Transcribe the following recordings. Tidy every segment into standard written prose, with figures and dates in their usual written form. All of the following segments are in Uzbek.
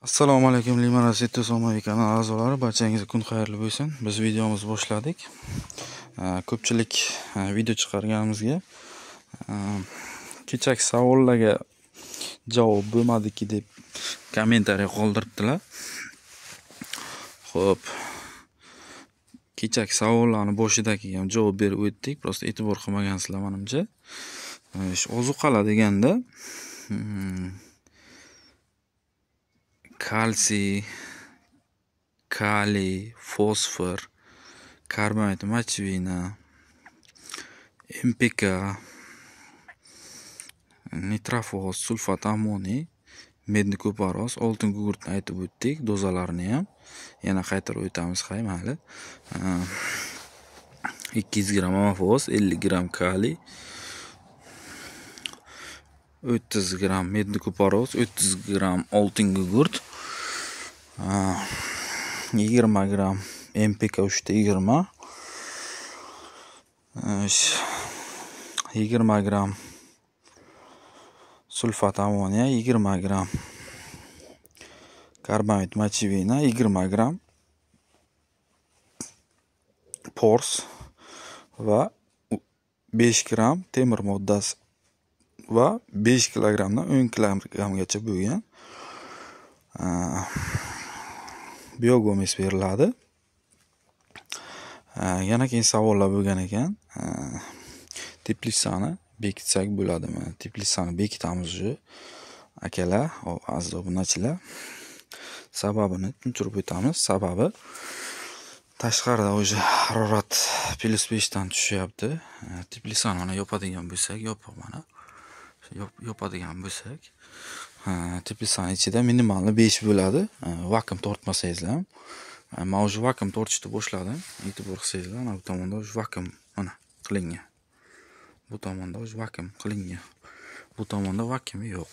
Assalomu alaykum Liman Assetto Somoviy kanali a'zolari, barchangizga kun xayrli bo'lsin. Biz videomizni boshladik. Ko'pchilik video chiqarganimizga kechagi savollarga javob bo'lmadiki deb kommentariy qoldiribdilar. Xo'p, kechagi savollarni boshidagi ham javob berib o'tdik. Prosta e'tibor qilmagansizlar menimcha. Ozuqalar deganda kalsiy, kaliy, fosfor, karbonat mochvina, MPK, nitrofoz, sulfat ammoniy, medni ko'paros, oltin gugurtni aytib o'tdik, dozalarini ham yana qaytarib o'tamiz mayli. 200 gram amofoz, 50 gram kaliy, 30 gram medni ko'paros, 30 gram oltin gugurt, 20 gram MPK 320, 20 gram sulfat ammoniya, 20 gram karbonat mochvina, 20 gram pors va 5 gram temir moddasi va 5 kilogramdan 10 kilogramgacha bo'lgan biogomes beriladi. Yana keyin savollar bo'lgan ekan. Teplitsani bekitsak bo'ladimi? Teplitsani bekitamiz akalar, aziz obunachilar. Sababini tushuntirib o'tamiz. Sababi tashqarida o'zi harorat +5 dan tushyapti. Teplitsani mana yopadigan bo'lsak, yopadigan bo'lsak, teplitsani ichida minimalni 5 bo'ladi. Vakuum tortmasangizlar ham. Men o'sha vakuum tortishni boshladim. E'tibor qilsangizlar, mana bu tomonda o'sha vakuum mana qilingan. Bu tomonda o'sha vakuum qilingan. Bu tomonda vakuum yo'q.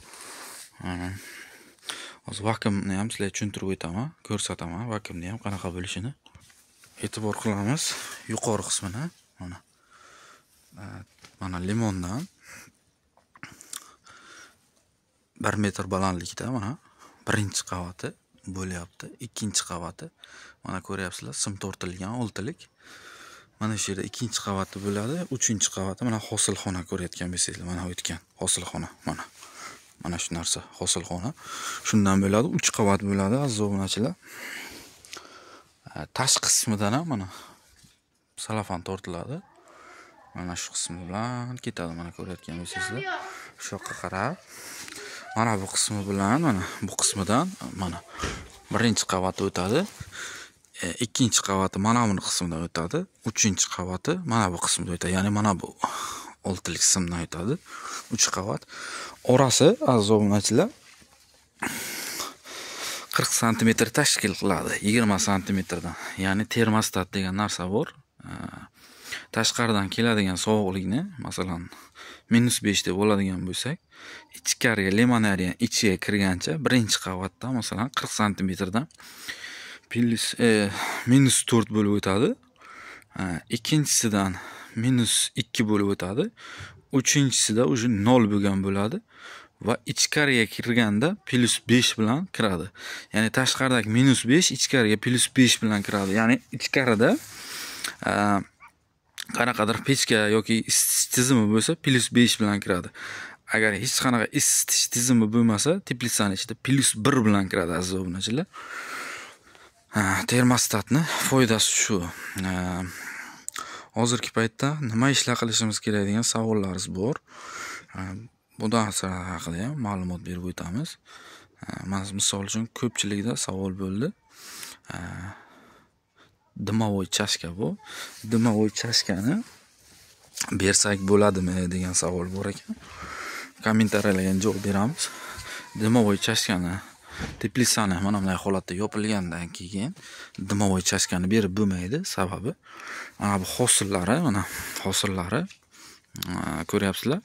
Hozir vakuumni ham sizlarga tushuntirib o'taman, ko'rsataman vakuumni ham qanaqa bo'lishini. E'tibor qilamiz yuqori qismini, mana limondan 1 metr balandlikda mana birinchi qavati bo'lyapti, ikkinchi qavati mana ko'ryapsizlar, sim tortilgan oltilik. Mana shu yerda ikkinchi qavati bo'ladi, uchinchi qavati mana hosilxona ko'rayotgan bo'lsangizlar, mana o'tgan hosilxona, mana shu narsa hosilxona. Shundan bo'ladi, 3 qavat bo'ladi aziz obunachilar. Tashqi qismidan ham mana salafan tortiladi. Mana shu qismi bilan ketadi, mana ko'rayotgan bo'lsangizlar. Shu yoqqa qarab, mana bu qismi bilan, mana bu qismidan mana birinchi qavati o'tadi. Ikkinchi qavati mana bu qismidan o'tadi. Uchinchi qavati mana bu qismidan o'tadi. Ya'ni mana bu oltilik simdan o'tadi. 3 qavat. Orasi aziz obunachilar 40 sm tashkil qiladi, 20 sm dan. Ya'ni termostat degan narsa bor. Tashqaridan keladigan sovuqlikni, masalan, -5 deb oladigan bo'lsak, ichkariga limonariya ichiga kirgancha birinchi qavatda masalan 40 sm dan -4 bo'lib o'tadi. Ikkinchisidan -2 bo'lib o'tadi. Uchinchisida o'sha 0 bo'lgan bo'ladi va ichkariga kirganda +5 bilan kiradi. Ya'ni tashqaridagi -5 ichkariga +5 bilan kiradi. Ya'ni ichkarida qanaqadir pechka yoki isitish tizimi bo'lsa +5 bilan kiradi. Agar hech qanaqa isitish tizimi bo'lmasa, teplitsani ichida +1 bilan kiradi aziz obunachilar. Termostatni foydasi shu. Hozirgi paytda nima ishlar qilishimiz kerak degan savollaringiz bor. Bu narsalar haqida ham ma'lumot berib o'tamiz. Mana misol uchun ko'pchilikda savol bo'ldi. Dimovoy chashka bu. Dimovoy chashkani bersak bo'ladimi degan savol bor ekan. Kommentariyalarga javob beramiz. Dimovoy chashkani teplitsani mana bunday holatda yopilgandan keyin dimovoy chashkani berib bo'lmaydi. Sababi mana bu hosillari, mana hosillari ko'ryapsizlar.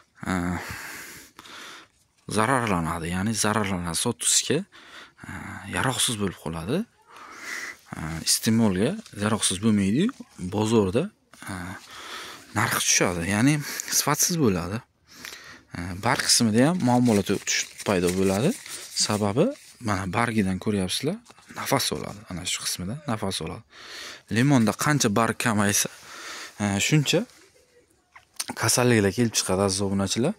Zararlanadi, ya'ni zararlanadi, sotishga yaroqsiz bo'lib qoladi. Iste'molga yaroqsiz bo'lmaydi, bozorda narx tushadi, ya'ni sifatsiz bo'ladi. Barq qismida ham muammolar paydo bo'ladi. Sababi mana bargidan ko'ryapsizlar, nafas oladi. Ana shu qismida nafas oladi. Limonda qancha barg kamaysa, shuncha kasalliklar kelib chiqadi aziz obunachilar.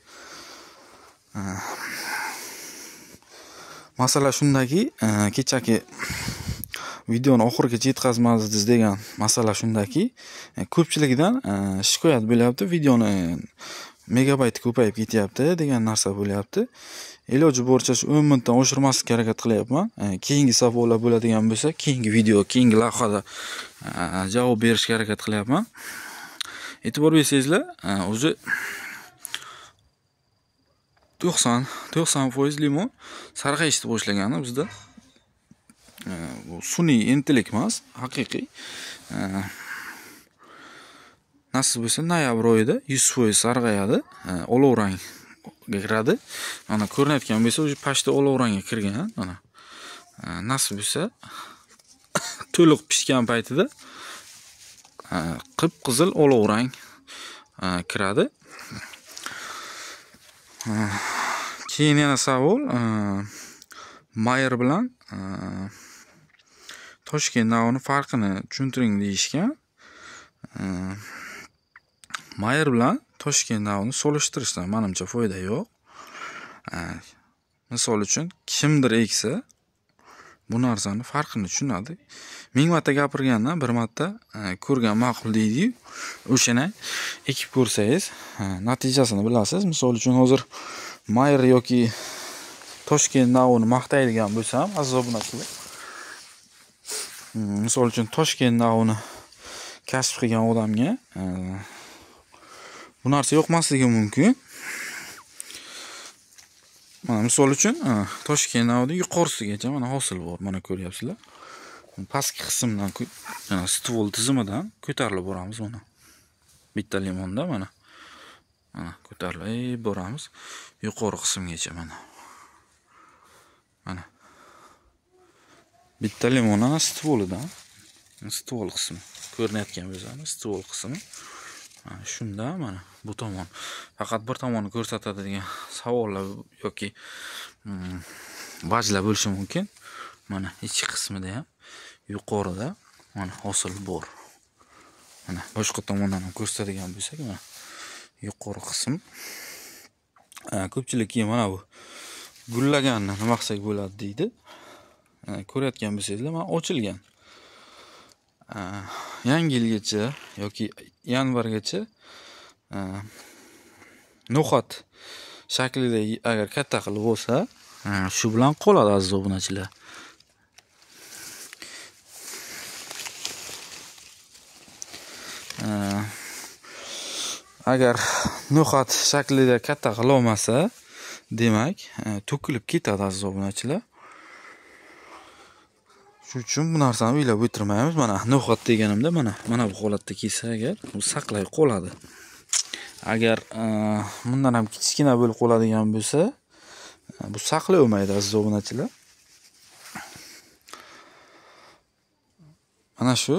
Masala shundaki, kechaki videoni oxirigacha yetkazmadingiz degan masala shundaki, ko'pchilikdan shikoyat bo'lyapti, videoni megabayt ko'payib ketyapti degan narsa bo'lyapti. Iloji boricha 10 minutdan oshirmaslikka harakat qilyapman. Keyingi savollar bo'ladigan bo'lsa, keyingi video, keyingi lavhada javob berishga harakat qilyapman. E'tibor bersangizlar, o'zi 90% limon sarg'ayishni boshlagani bizda. Bu sun'iy intellekt emas, haqiqiy. Nasib bo'lsa, noyabr oyida 100% sarg'ayadi, olovrang kiradi. Mana ko'rinayotgan bo'lsa, o'sha pashta olovrangga kirgan. Mana nasib bo'lsa, to'liq pishgan paytida qip-qizil olovrang kiradi. Keyin yana savol, Mayer bilan Toshkent navini farqini tushuntiring deyishgan. Mayer bilan Toshkent navini solishtirishdan menimcha foyda yo'q. Misol uchun, kimdir eksa, bu narsani farqini tushunadi. 1000 marta gapirgandan bir marta ko'rgan ma'qul deydi-yu. O'shani ekib ko'rsangiz, natijasini bilasiz. Misol uchun hozir Mayer yoki Toshkent navini maqtaydigan bo'lsam, aziz obunachilar, misol uchun Toshkent navini kashf qilgan odamga bu narsa yoqmasligi mumkin. Mana misol uchun Toshkent navida yuqorisigacha mana hosil bor. Mana ko'ryapsizlar. Pastki qismdan, mana stvol tizimidan ko'tarilib boramiz mana. Bitta limonda mana ko'tarilib boramiz yuqori qismgacha mana. Mana bitta limonning stvolidan, stvol qismi ko'rinayotgan bo'lsa, stvol qismi shunda mana bu tomon faqat bir tomonni ko'rsatadi degan savollar yoki vajlar bo'lishi mumkin. Mana ichki qismida ham yuqorida mana hosil bor. Mana boshqa tomondan ham ko'rsatadigan bo'lsak, mana yuqori qism. Ko'pchilik mana bu gullaganni nima qilsak bo'ladi deydi. Ko'rayotgan bo'lsangizlar, mana ochilgan. Yangi yilgacha yoki yanvargacha no'xat shaklida agar katta qilib bo'lsa, shu bilan qoladi aziz obunachilar. Agar no'xat shaklida katta qila olmasa, demak, to'kilib ketadi aziz obunachilar. Shuning uchun bu narsani o'ylab o'tirmaymiz. Mana no'xat deganimda mana bu holatda kelsa agar, u saqlay qoladi. Agar bundan ham kichkina bo'lib qoladigan bo'lsa, bu saqlay olmaydi aziz obunachilar. Mana shu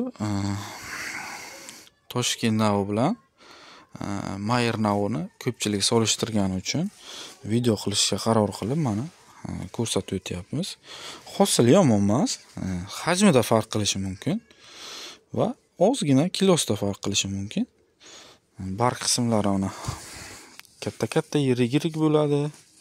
Toshkent navi bilan Mayer navini ko'pchilik solishtirgani uchun video qilishga qaror qilib mana ko'rsatib o'tyapmiz. Hosil yomon emas, hajmida farq qilishi mumkin va ozgina kilosida farq qilishi mumkin. Barg qismlari mana katta yirik bo'ladi.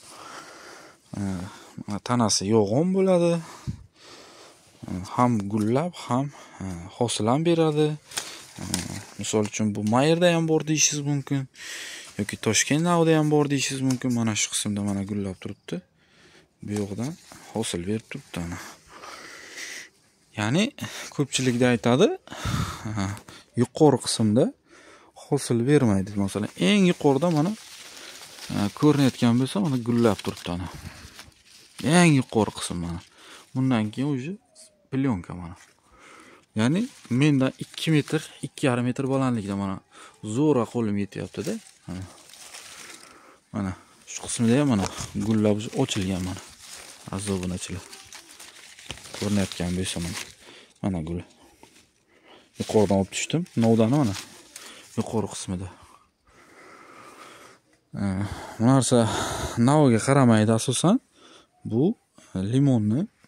Tanasi yo'g'on bo'ladi. Ham gullab, ham hosil ham beradi. Misol uchun bu Mayerda ham bor deyishingiz mumkin yoki Toshkent navida ham bor deyishingiz mumkin. Mana shu qismda mana gullab turibdi. Bu yoqdan hosil berib turibdi ana. Ya'ni ko'pchilikda aytadi, yuqori qismda hosil bermaydi. Masalan, eng yuqorida mana ko'rinayotgan bo'lsa, mana gullab turibdi ana. Eng yuqori qism mana. Bundan keyin o'zi plyonka mana. Ya'ni menda 2 metr, 2,5 metr balandlikda mana zo'ra qo'lim yetyapti-da. Mana shu qismida ham mana gullab ochilgan mana. Aziz obunachilar. Ko'rinayotgan bo'lsa mana gul. Yuqoridan olib tushdim. Novdani mana yuqori qismida. Bu narsa naviga qaramaydi asosan. Bu limonni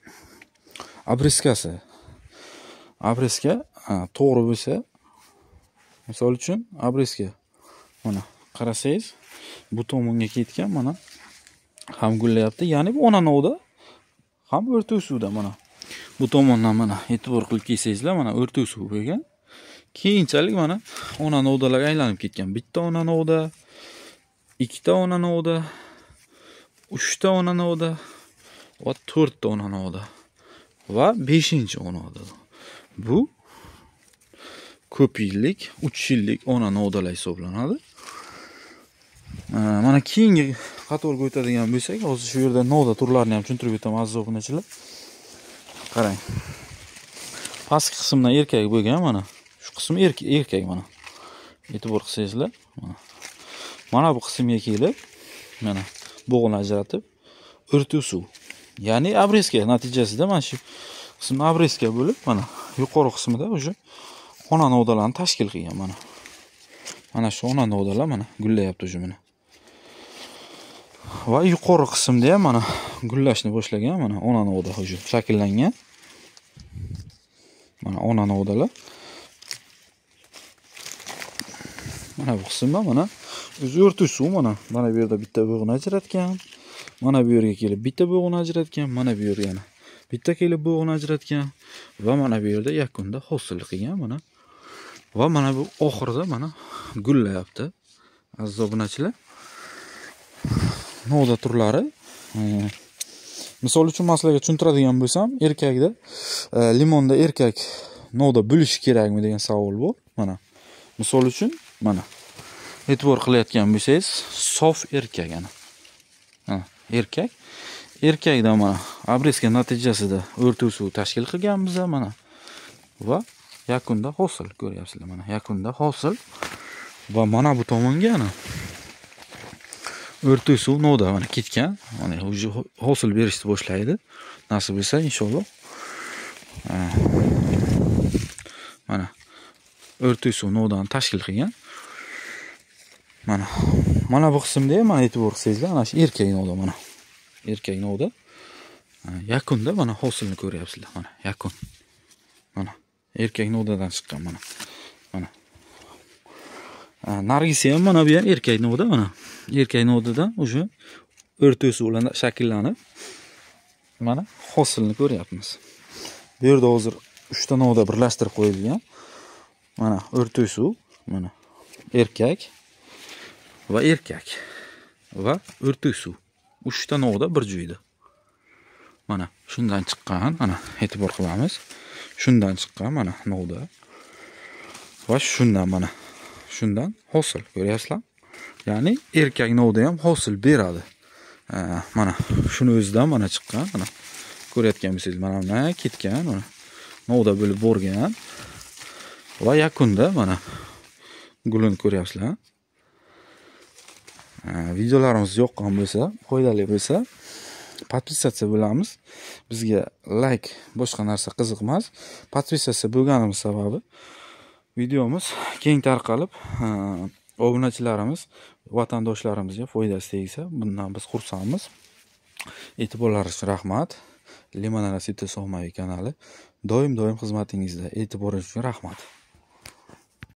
Abreskasi. Abreska to'g'ri bo'lsa, misol uchun abreska mana qarasangiz, bu tomonga ketgan mana ham gullayapti. Ya'ni bu ona novda ham o'rta o'suvda mana. Bu tomondan mana e'tibor qilib kelsangizlar, mana o'rta o'suv bo'lgan. Keyinchalik mana ona novdalarga aylanib ketgan. Bitta ona novda, ikkita ona novda, 3 ta ona novda va 4 ta ona novda va 5-ona novda. Bu ko'p yillik, 3 yillik ona novdalar hisoblanadi. Mana keyingi qatorga o'tadigan bo'lsak, hozir shu yerda novda turlarini ham tushuntirib o'taman aziz obunachilar. Qarang. Pastki qismdan erkak bo'lgan mana. Shu qismi erkak mana. E'tibor qilsangizlar, mana. Mana bu qismga kelib, mana bo'g'ini ajratib, o'rta o'suv. Ya'ni abreska natijasida mana shu qism abreska bo'lib, mana yuqori qismida o'sha ona novdalarni tashkil qilgan mana. Mana shu ona novdalar mana gullayapti o'sha mana. Va yuqori qismda ham mana gullashni boshlagan mana ona novda o'sha shakllangan. Mana ona novdalar. Mana bu qismda mana o'zi o'rta o'suv mana. Mana bu yerda bitta bo'g'ini ajratgan. Mana bu yerga kelib bitta bo'g'ini ajratgan. Mana bu yerga yana bitta kelib bo'g'ini ajratgan va mana bu yerda yakunda hosil qilgan mana. Va mana bu oxirida mana gullayapti. Aziz obunachilar. Novda turlari. Misol uchun masalaga tushuntiradigan bo'lsam, erkakda limonda erkak novda bo'lishi kerakmi degan savol bu. Mana. Misol uchun mana e'tibor qilayotgan bo'lsangiz, sof erkak ana. Erkak. Erkakda mana abreska natijasida o'rta o'suv tashkil qilganmiz mana. Va yakunda hosil ko'ryapsizlar mana. Yakunda hosil va mana bu tomonga ana o'rta o'suv novda mana ketgan. Mana hosil berishni boshlaydi. Nasib bo'lsa inshaalloh. Mana o'rta o'suv novdani tashkil qilgan. Mana bu qismda ham mana e'tibor qilsangizlar, ana shu erkak novda mana. Erkak novda. Yakunda mana hosilni ko'ryapsizlar mana. Yakun. Mana erkak novdadan chiqqan mana. Mana. Nargisi ham mana bu ham erkak novda mana. Erkak novdadan o'sha o'rta o'suvlar shakllanib mana hosilni ko'ryapmiz. Bu yerda hozir 3 ta novda birlashtirib qo'yilgan. Mana o'rta o'suv, mana erkak va erkak va o'rta o'suv. 3 ta novda bir joyda. Mana shundan chiqqan, mana e'tibor qilamiz. Shundan chiqqan mana novda. Va shundan mana shundan hosil ko'ryapsizlar? Ya'ni erkak novda ham hosil beradi. Mana shuni o'zidan mana chiqqan, mana ko'rayotgan bo'lsangiz, mana ketgan, mana novda bo'lib borgan. Va yakunda mana gulini ko'ryapsizlar. Videolarimiz yoqqan bo'lsa, foydali bo'lsa, podpisatsiya bo'lamiz. Bizga like, boshqa narsa qiziq emas. Podpisatsiya bo'lganimiz sababi videomiz keng tarqalib, obunachilarimiz, vatandoshlarimizga foydasi tegsa, bundan biz xursandmiz. E'tiborlaringiz uchun rahmat. Limonada Sito Somayev kanali doim xizmatingizda. E'tiboringiz uchun rahmat.